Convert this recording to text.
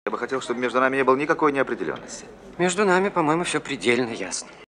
Я бы хотел, чтобы между нами не было никакой неопределенности. Между нами, по-моему, все предельно ясно.